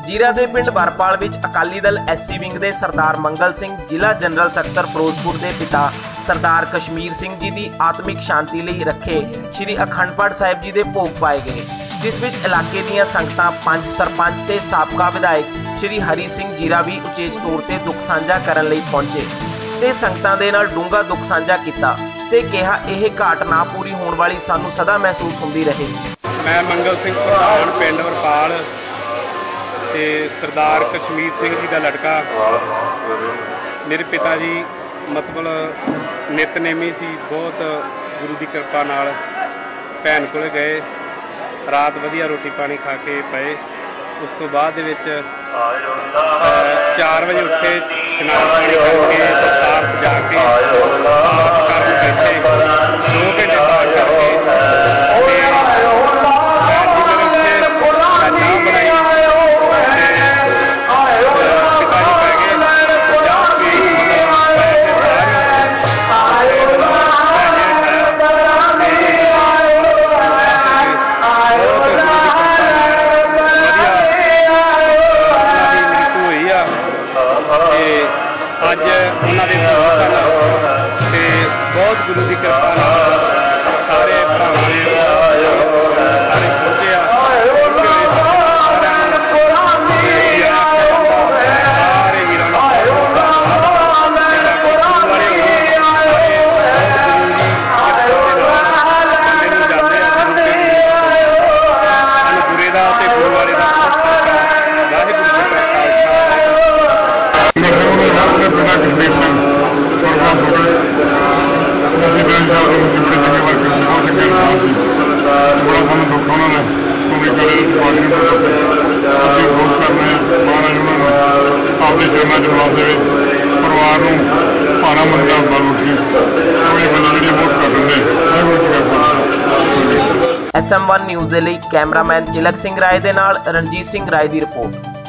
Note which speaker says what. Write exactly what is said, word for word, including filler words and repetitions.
Speaker 1: जीरा के पिंड बरपाल विच Akali Dal S C wing के सरदार मंगल सिंह, जिला जनरल सकत्तर फिरोजपुर के पिता सरदार कश्मीर सिंह जी की आत्मिक शांति लई रखे श्री अखंड पाठ साहिब जी के भोग पाए गए, जिस विच इलाके दीयां संगतां, पंच, सरपंच ते साबका विधायक श्री हरी सिंह जीरा भी उचेच तौर पर दुख साझा करन लई पहुंचे ते संगतां दे नाल डूंगा दुख साझा किया ते कहा यह घाट ना पूरी होने वाली सानू सदा महसूस होंदी रहे।
Speaker 2: मैं मंगल सिंह प्रधान पिंड बरपाल ते सरदार कश्मीर सिंह जी का लड़का। मेरे पिता जी मतलब नितनेमी सी, बहुत गुरु की कृपा नाल भैन को गए, रात वधिया रोटी पानी खा के पे। उस तो बाद चार बजे उठे, स्नान पानी करके दस्तार सजा के बैठे, दो घंटे पाठ करके अज उन्होंने बहुत गुरु की कृपा सारे भरावां ने सारे पहुंचे सारे वीरां गुरे का गुरु वाले का कश्मीर सिंह बड़ा सानू दुख उन्होंने पूरी करे पार्टी अभी सोच करने महाराज उन्होंने अपने चरणों च बुला दे, परिवार को भारा मंदा बल उठी बंदा जी वोट कर देंगे।
Speaker 1: एस एम वन न्यूज़ के लिए कैमरामैन तिलक सिंह राय दे नाल रणजीत सिंह राय की रिपोर्ट।